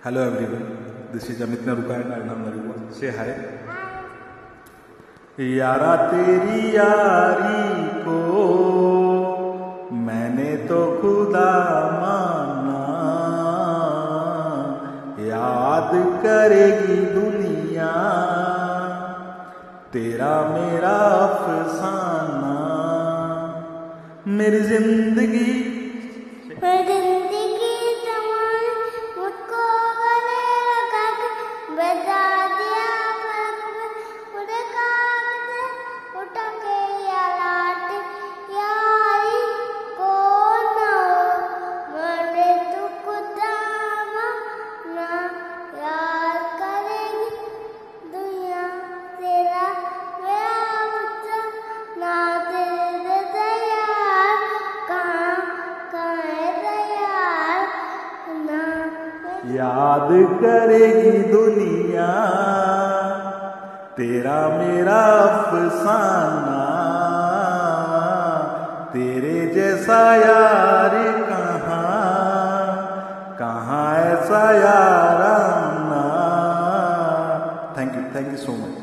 Hello everyone, this is Amit Naruka and Arnab Naruka. Say hi. यारा तेरी यारी को मैंने तो खुदा माना, याद करेगी दुनिया तेरा मेरा अफसाना। मेरी जिंदगी मुझको गले लगा के बजा दिया, मुझे कागज उठा के याद यारी को ना मरे तू खुदा ना, याद करेगी दुनिया तेरा मेरा अफसाना। तेरे दयाल कहाँ है दयाल ना, याद करेगी दुनिया तेरा मेरा अफसाना। तेरे जैसा यार कहाँ ऐसा याराना। Thank you so much.